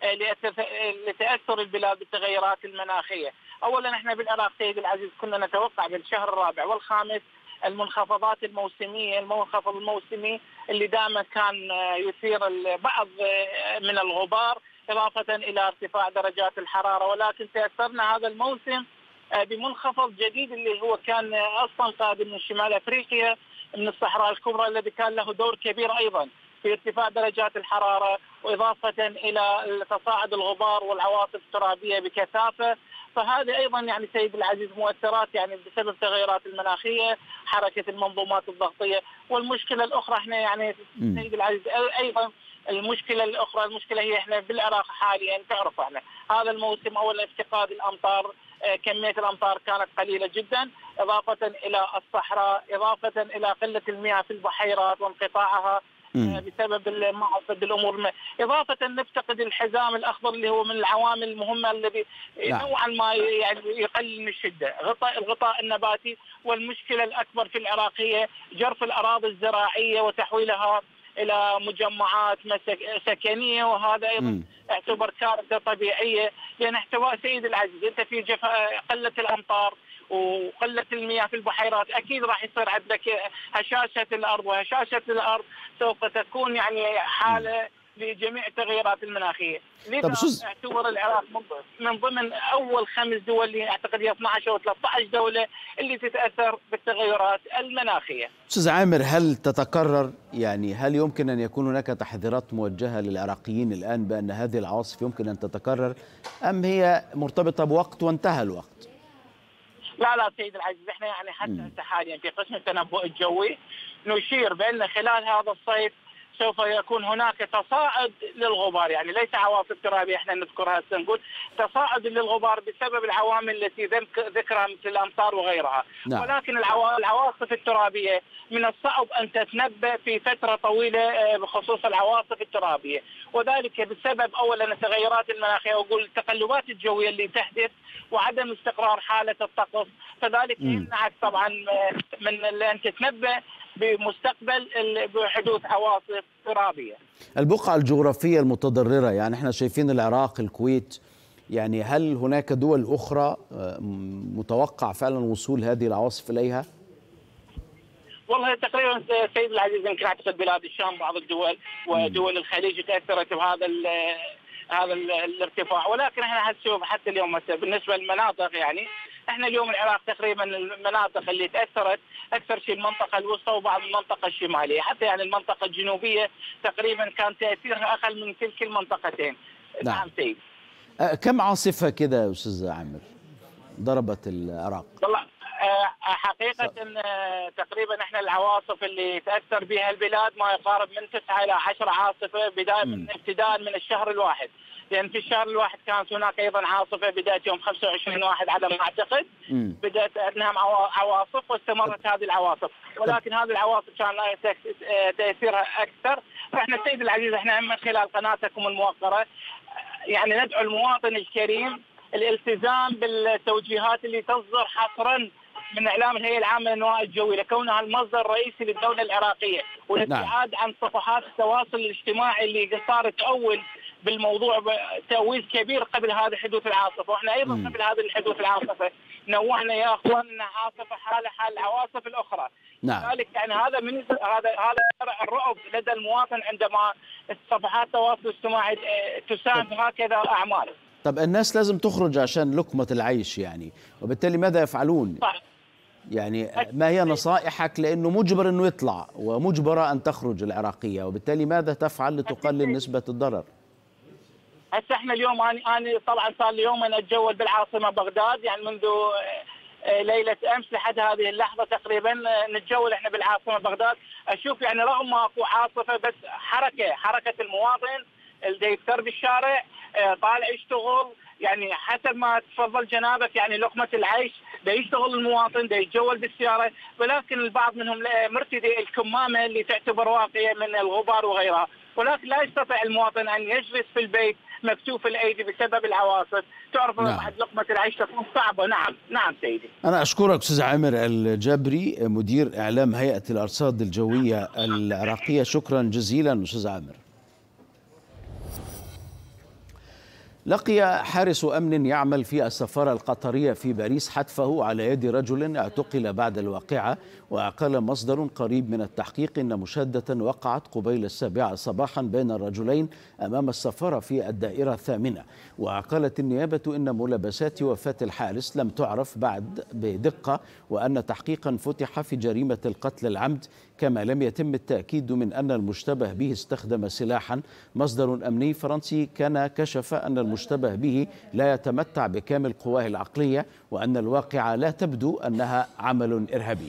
لتأثر البلاد بالتغيرات المناخية. أولا احنا بالعراق سيد العزيز كنا نتوقع بالشهر الرابع والخامس المنخفضات الموسمية، المنخفض الموسمي اللي دائما كان يثير بعض من الغبار إضافة إلى ارتفاع درجات الحرارة، ولكن تأثرنا هذا الموسم بمنخفض جديد اللي هو كان أصلا قادم من شمال أفريقيا من الصحراء الكبرى، الذي كان له دور كبير أيضا في ارتفاع درجات الحرارة وإضافة إلى تصاعد الغبار والعواصف الترابية بكثافة. فهذه أيضا يعني سيد العزيز مؤثرات يعني بسبب التغيرات المناخية، حركة المنظومات الضغطية. والمشكلة الأخرى احنا يعني سيد العزيز أيضا المشكلة هي احنا بالعراق حاليا تعرف احنا هذا الموسم أولا افتقاد الأمطار، كمية الأمطار كانت قليلة جدا، إضافة إلى الصحراء، إضافة إلى قلة المياه في البحيرات وانقطاعها بسبب معصب الامور، اضافه نفتقد الحزام الاخضر اللي هو من العوامل المهمه الذي نوعا ما يعني يقلل من الشده، الغطاء النباتي. والمشكله الاكبر في العراق هي جرف الاراضي الزراعيه وتحويلها الى مجمعات سكنيه، وهذا ايضا يعتبر كارثه طبيعيه، لان احتواء سيد العزيز انت في قله الامطار وقلة المياه في البحيرات أكيد راح يصير عندك هشاشة الأرض، وهشاشة الأرض سوف تكون يعني حالة لجميع التغيرات المناخية. لذا اعتبر العراق من ضمن أول 5 دول اللي أعتقد هي 12 أو 13 دولة اللي تتأثر بالتغيرات المناخية. أستاذ عامر، هل تتكرر يعني هل يمكن أن يكون هناك تحذيرات موجهة للعراقيين الآن بأن هذه العواصف يمكن أن تتكرر، أم هي مرتبطة بوقت وانتهى الوقت؟ لا سيد العزيز، احنا يعني حتى حاليا في قسم التنبؤ الجوي نشير بان خلال هذا الصيف سوف يكون هناك تصاعد للغبار، يعني ليس عواصف ترابيه احنا نذكرها هسه، نقول تصاعد للغبار بسبب العوامل التي ذكرها مثل الامطار وغيرها. نعم. ولكن العواصف الترابيه من الصعب ان تتنبأ في فتره طويله بخصوص العواصف الترابيه، وذلك بسبب اولا التغيرات المناخيه واقول التقلبات الجويه اللي تحدث وعدم استقرار حاله الطقس، فذلك يمنعك طبعا من ان تتنبأ بمستقبل بحدوث عواصف ترابية. البقعة الجغرافية المتضررة، يعني احنا شايفين العراق، الكويت، يعني هل هناك دول أخرى متوقع فعلا وصول هذه العواصف إليها؟ والله تقريبا سيد العزيز يمكن اعتقد بلاد الشام بعض الدول ودول الخليج تأثرت بهذا هذا الارتفاع، ولكن احنا هنشوف حتى اليوم مثلا بالنسبة للمناطق، يعني احنا اليوم العراق تقريبا المناطق اللي تاثرت اكثر شيء المنطقه الوسطى وبعض المنطقه الشماليه، حتى يعني المنطقه الجنوبيه تقريبا كان تاثيرها اقل من تلك المنطقتين. نعم سيد. كم عاصفه كده يا استاذ عامر ضربت العراق؟ والله حقيقه تقريبا احنا العواصف اللي تاثر بها البلاد ما يقارب من 9 إلى 10 عاصفه ابتداء من الشهر الواحد، لأن في الشهر الواحد كانت هناك أيضا عاصفة بداية يوم 25/1 على ما أعتقد، بدأت عندنا عواصف واستمرت هذه العواصف، ولكن هذه العواصف كان تأثيرها أكثر. فإحنا السيد العزيز احنا من خلال قناتكم الموقرة يعني ندعو المواطن الكريم الالتزام بالتوجيهات اللي تصدر حصرا من اعلام الهيئه العامه للنواء الجوي لكونها المصدر الرئيسي للدوله العراقيه، والابتعاد عن صفحات التواصل الاجتماعي اللي صارت تؤول بالموضوع تأويل كبير قبل هذا حدوث العاصفه، واحنا ايضا قبل هذا الحدوث العاصفه نوهنا يا اخوان ان عاصفه حالها حال العواصف الاخرى. لذلك يعني هذا من هذا الرعب لدى المواطن عندما صفحات التواصل الاجتماعي تساند هكذا اعمال. طب الناس لازم تخرج عشان لقمة العيش يعني، وبالتالي ماذا يفعلون؟ صح. يعني ما هي نصائحك، لأنه مجبر أنه يطلع ومجبرة أن تخرج العراقية، وبالتالي ماذا تفعل لتقلل نسبة الضرر؟ هسه احنا اليوم أنا طبعا صار لي يومين أتجول بالعاصمة بغداد، يعني منذ ليلة أمس لحد هذه اللحظة تقريبا نتجول احنا بالعاصمة بغداد. أشوف يعني رغم ماكو عاصفة بس حركة المواطن اللي يفتر بالشارع طالع يشتغل، يعني حسب ما تفضل جنابك يعني لقمة العيش دا يشتغل المواطن دا يتجول بالسيارة، ولكن البعض منهم مرتدي الكمامة اللي تعتبر واقية من الغبار وغيرها، ولكن لا يستطيع المواطن أن يجلس في البيت مكتوف الأيدي بسبب العواصف. تعرف بعد لقمة العيش تكون صعبة. نعم سيدي. أنا أشكرك أستاذ عامر الجبري مدير إعلام هيئة الأرصاد الجوية العراقية، شكرا جزيلا أستاذ عامر. لقي حارس أمن يعمل في السفارة القطرية في باريس حتفه على يد رجل اعتقل بعد الواقعة، وقال مصدر قريب من التحقيق إن مشادة وقعت قبيل 7 صباحا بين الرجلين أمام السفارة في الدائرة الثامنة. وقالت النيابة إن ملابسات وفاة الحارس لم تعرف بعد بدقة، وأن تحقيقا فتح في جريمة القتل العمد، كما لم يتم التأكيد من أن المشتبه به استخدم سلاحا. مصدر أمني فرنسي كان كشف أن المشتبه به لا يتمتع بكامل قواه العقلية، وأن الواقعة لا تبدو أنها عمل إرهابي.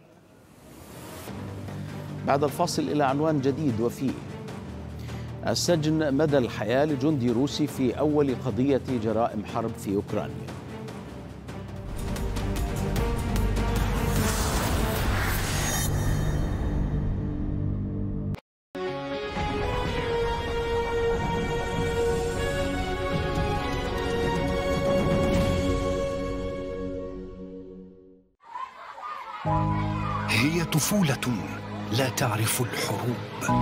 بعد الفاصل إلى عنوان جديد وفيه: السجن مدى الحياة لجندي روسي في أول قضية جرائم حرب في أوكرانيا. هي طفولة لا تعرف الحروب،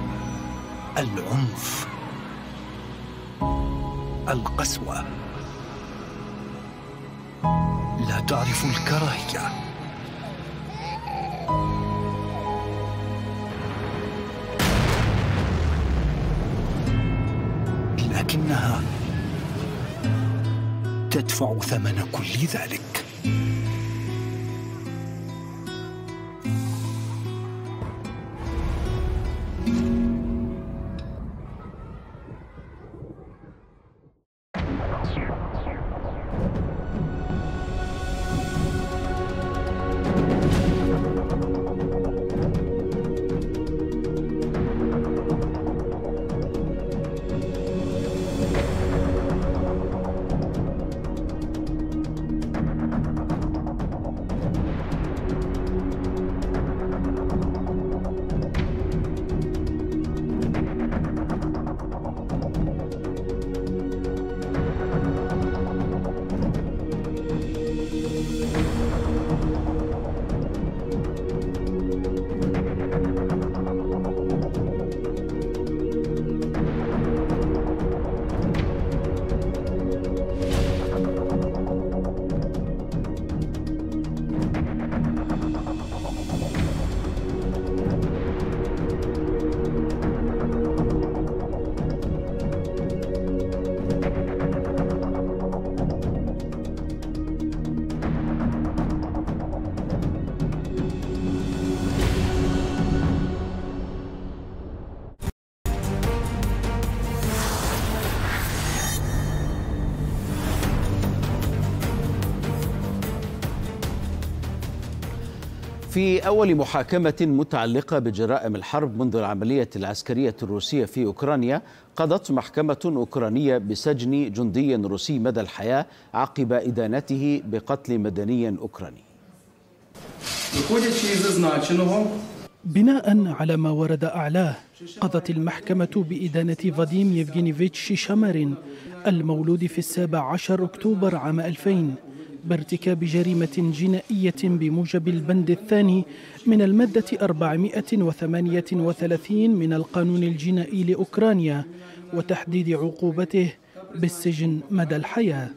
العنف، القسوة، لا تعرف الكراهية. لكنها تدفع ثمن كل ذلك. في أول محاكمة متعلقة بجرائم الحرب منذ العملية العسكرية الروسية في أوكرانيا، قضت محكمة أوكرانية بسجن جندي روسي مدى الحياة عقب إدانته بقتل مدني أوكراني. بناء على ما ورد أعلاه، قضت المحكمة بإدانة فاديم يفغينيفيتش شمارين المولود في 17 أكتوبر عام 2000 بارتكاب جريمة جنائية بموجب البند الثاني من المادة 438 من القانون الجنائي لأوكرانيا، وتحديد عقوبته بالسجن مدى الحياة.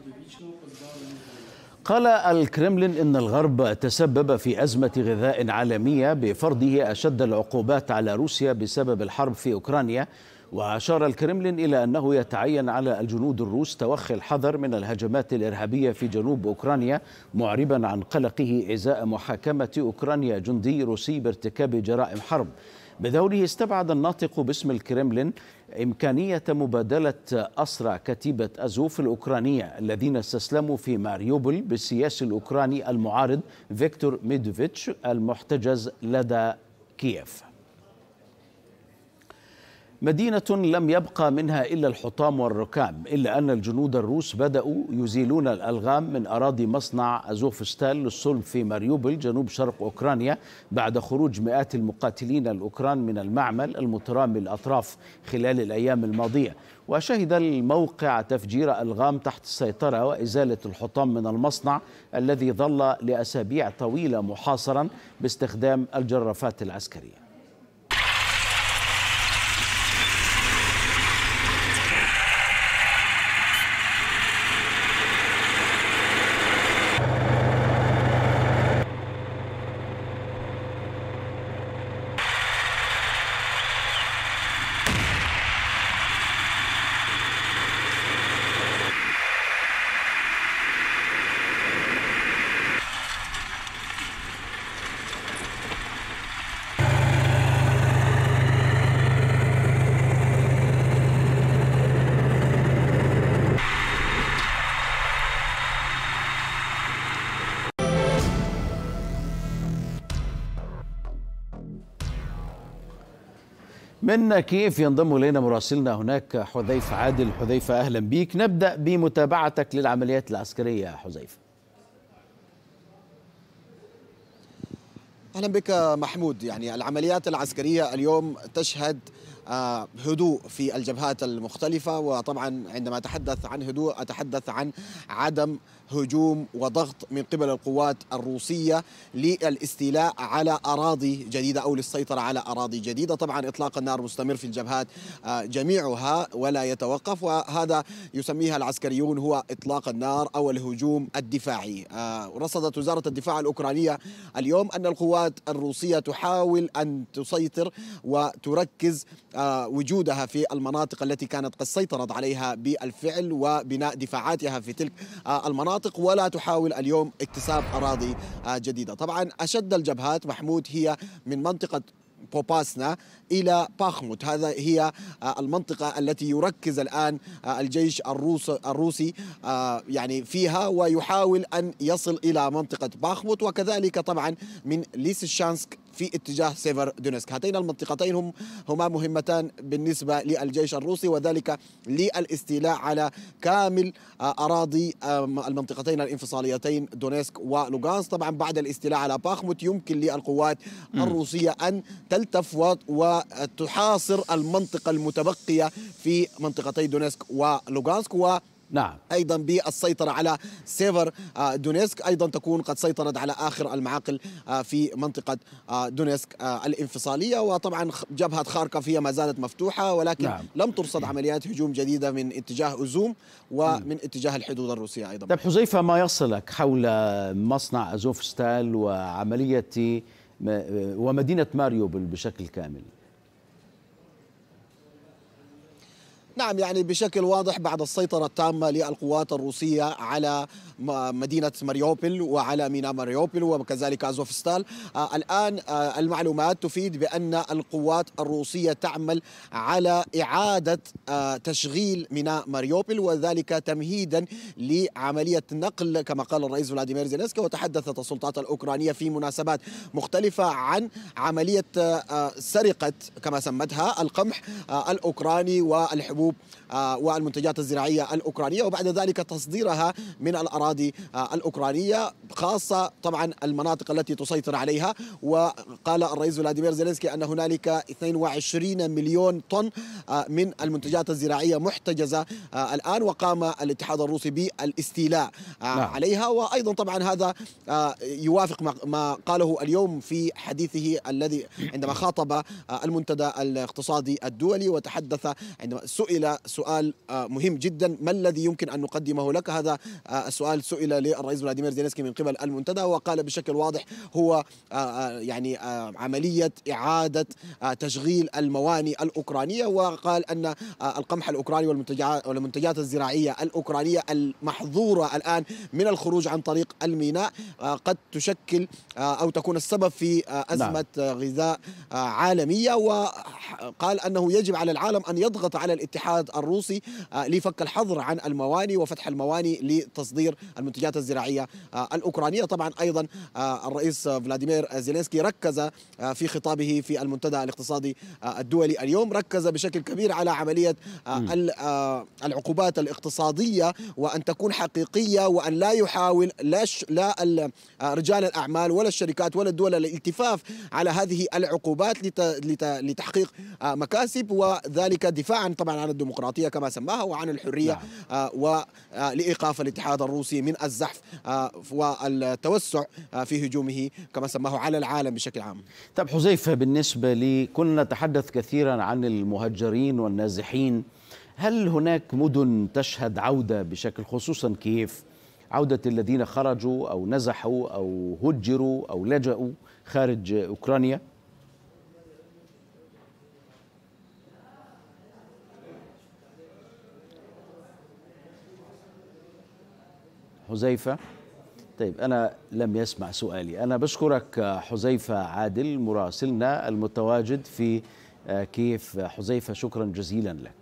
قال الكرملين إن الغرب تسبب في أزمة غذاء عالمية بفرضه أشد العقوبات على روسيا بسبب الحرب في أوكرانيا، وأشار الكرملين إلى أنه يتعين على الجنود الروس توخي الحذر من الهجمات الإرهابية في جنوب أوكرانيا، معربا عن قلقه إزاء محاكمة أوكرانيا جندي روسي بارتكاب جرائم حرب. بدوره استبعد الناطق باسم الكرملين إمكانية مبادلة أسرى كتيبة أزوف الأوكرانية الذين استسلموا في ماريوبول بالسياسي الأوكراني المعارض فيكتور ميدوفيتش المحتجز لدى كييف. مدينة لم يبقى منها إلا الحطام والركام، إلا أن الجنود الروس بدأوا يزيلون الألغام من أراضي مصنع أزوفستال للصلب في ماريوبول جنوب شرق أوكرانيا بعد خروج مئات المقاتلين الأوكران من المعمل المترامي الأطراف خلال الأيام الماضية. وشهد الموقع تفجير ألغام تحت السيطرة وإزالة الحطام من المصنع الذي ظل لأسابيع طويلة محاصرا باستخدام الجرافات العسكرية. من كييف ينضم إلينا مراسلنا هناك حذيفة عادل. حذيفة أهلا بك، نبدأ بمتابعتك للعمليات العسكرية حذيفة. أهلا بك محمود. يعني العمليات العسكرية اليوم تشهد هدوء في الجبهات المختلفة، وطبعا عندما أتحدث عن هدوء أتحدث عن عدم هجوم وضغط من قبل القوات الروسية للاستيلاء على أراضي جديدة أو للسيطرة على أراضي جديدة. طبعا إطلاق النار مستمر في الجبهات جميعها ولا يتوقف، وهذا يسميها العسكريون هو إطلاق النار أو الهجوم الدفاعي. رصدت وزارة الدفاع الأوكرانية اليوم أن القوات الروسية تحاول أن تسيطر وتركز وجودها في المناطق التي كانت قد سيطرت عليها بالفعل وبناء دفاعاتها في تلك المناطق، ولا تحاول اليوم اكتساب أراضي جديدة. طبعا أشد الجبهات محمود هي من منطقة بوباسنا إلى باخموت، هذا هي المنطقة التي يركز الآن الجيش الروسي يعني فيها، ويحاول أن يصل إلى منطقة باخموت، وكذلك طبعا من ليسيشانسك في اتجاه سيفر دونيسك. هاتين المنطقتين هما مهمتان بالنسبة للجيش الروسي، وذلك للاستيلاء على كامل أراضي المنطقتين الانفصاليتين دونيسك ولوغانسك. طبعا بعد الاستيلاء على باخموت يمكن للقوات الروسية أن تلتف وتحاصر المنطقة المتبقية في منطقتي دونيسك ولوغانسك، نعم أيضا بالسيطرة على سيفر دونيسك أيضا تكون قد سيطرت على آخر المعاقل في منطقة دونيسك الانفصالية. وطبعا جبهة خاركوف هي ما زالت مفتوحة، ولكن نعم لم ترصد عمليات هجوم جديدة من اتجاه أزوم ومن اتجاه الحدود الروسية أيضا. طيب حذيفة، ما يصلك حول مصنع أزوفستال وعملية ومدينة ماريوبول بشكل كامل؟ نعم، يعني بشكل واضح بعد السيطرة التامة للقوات الروسية على مدينة ماريوبول وعلى ميناء ماريوبول وكذلك أزوفستال، الآن المعلومات تفيد بأن القوات الروسية تعمل على إعادة تشغيل ميناء ماريوبول، وذلك تمهيدا لعملية نقل كما قال الرئيس فلاديمير زيلينسكي. وتحدثت السلطات الأوكرانية في مناسبات مختلفة عن عملية سرقة كما سمتها القمح الأوكراني والحبوب الحبوب والمنتجات الزراعية الأوكرانية، وبعد ذلك تصديرها من الأراضي الأوكرانية، خاصة طبعا المناطق التي تسيطر عليها. وقال الرئيس فلاديمير زيلينسكي أن هنالك 22 مليون طن من المنتجات الزراعية محتجزة الآن، وقام الاتحاد الروسي بالاستيلاء عليها. وأيضا طبعا هذا يوافق ما قاله اليوم في حديثه الذي عندما خاطب المنتدى الاقتصادي الدولي، وتحدث عندما سئل سؤال مهم جدا: ما الذي يمكن أن نقدمه لك؟ هذا السؤال سئل للرئيس فلاديمير زيلينسكي من قبل المنتدى، وقال بشكل واضح هو يعني عملية إعادة تشغيل المواني الأوكرانية. وقال أن القمح الأوكراني والمنتجات الزراعية الأوكرانية المحظورة الآن من الخروج عن طريق الميناء قد تشكل أو تكون السبب في أزمة غذاء عالمية. وقال أنه يجب على العالم أن يضغط على الاتحاد الروسي لفك الحظر عن المواني وفتح المواني لتصدير المنتجات الزراعية الأوكرانية. طبعا أيضا الرئيس فلاديمير زيلينسكي ركز في خطابه في المنتدى الاقتصادي الدولي اليوم، ركز بشكل كبير على عملية العقوبات الاقتصادية، وأن تكون حقيقية، وأن لا يحاول لا رجال الأعمال ولا الشركات ولا الدول الالتفاف على هذه العقوبات لتحقيق مكاسب، وذلك دفاعا طبعا عن الديمقراطية كما سماها وعن الحرية، ولإيقاف الاتحاد الروسي من الزحف والتوسع في هجومه كما سماه على العالم بشكل عام. طب حذيفة، بالنسبة لي كنا نتحدث كثيرا عن المهجرين والنازحين، هل هناك مدن تشهد عودة بشكل، خصوصا كييف، عودة الذين خرجوا أو نزحوا أو هجروا أو لجأوا خارج أوكرانيا؟ حذيفة؟ طيب أنا لم يسمع سؤالي. أنا بشكرك حذيفة عادل مراسلنا المتواجد في كييف. حذيفة شكرا جزيلا لك.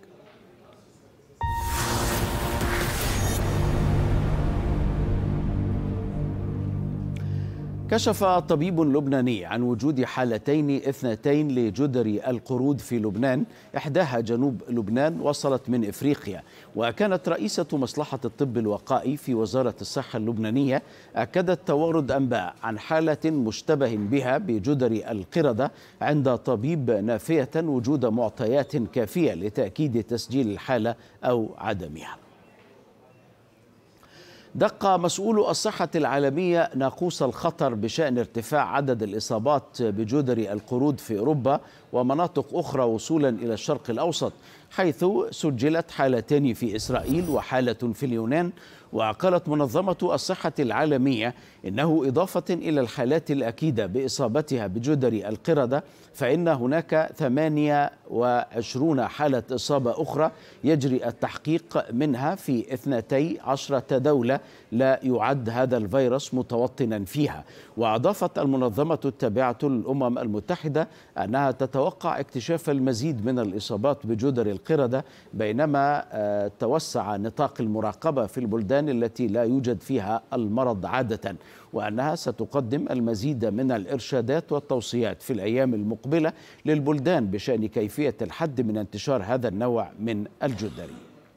كشف طبيب لبناني عن وجود حالتين اثنتين لجدري القرود في لبنان، إحداها جنوب لبنان وصلت من إفريقيا. وكانت رئيسة مصلحة الطب الوقائي في وزارة الصحة اللبنانية أكدت توارد أنباء عن حالة مشتبه بها بجدري القردة عند طبيب، نافية وجود معطيات كافية لتأكيد تسجيل الحالة أو عدمها. دق مسؤول الصحة العالمية ناقوس الخطر بشأن ارتفاع عدد الإصابات بجدري القرود في أوروبا ومناطق أخرى وصولا إلى الشرق الأوسط، حيث سجلت حالتين في إسرائيل وحالة في اليونان. وقالت منظمة الصحة العالمية إنه إضافة إلى الحالات الأكيدة بإصابتها بجدري القردة، فإن هناك 28 حالة إصابة أخرى يجري التحقيق منها في 12 دولة لا يعد هذا الفيروس متوطنا فيها. وأضافت المنظمة التابعة للأمم المتحدة أنها تتوقع اكتشاف المزيد من الإصابات بجدري القردة، بينما توسع نطاق المراقبة في البلدان التي لا يوجد فيها المرض عادة، وأنها ستقدم المزيد من الإرشادات والتوصيات في الأيام المقبلة للبلدان بشأن كيفية الحد من انتشار هذا النوع من الجدري.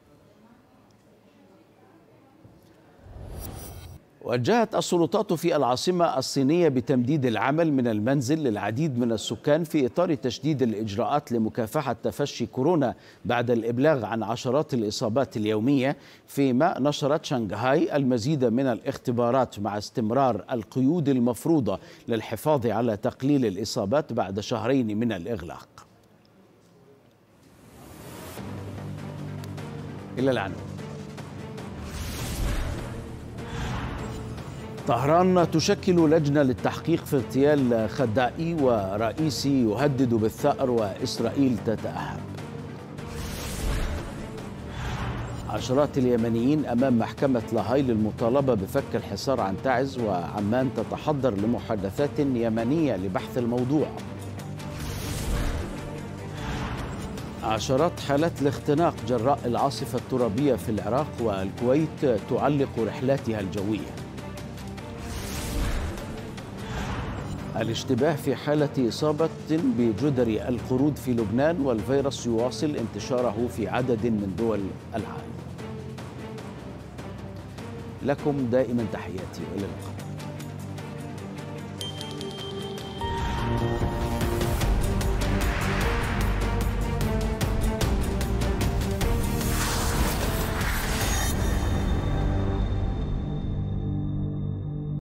وجهت السلطات في العاصمة الصينية بتمديد العمل من المنزل للعديد من السكان في إطار تشديد الإجراءات لمكافحة تفشي كورونا بعد الإبلاغ عن عشرات الإصابات اليومية، فيما نشرت شنغهاي المزيد من الاختبارات مع استمرار القيود المفروضة للحفاظ على تقليل الإصابات بعد شهرين من الإغلاق. إلى العنوان. طهران تشكل لجنة للتحقيق في اغتيال خدائي، ورئيسي يهدد بالثأر وإسرائيل تتأهب. عشرات اليمنيين أمام محكمة لاهاي للمطالبة بفك الحصار عن تعز، وعمان تتحضر لمحادثات يمنية لبحث الموضوع. عشرات حالات الاختناق جراء العاصفة الترابية في العراق، والكويت تعلق رحلاتها الجوية. الاشتباه في حالة إصابة بجدر القرود في لبنان، والفيروس يواصل انتشاره في عدد من دول العالم. لكم دائما تحياتي وإلى اللقاء.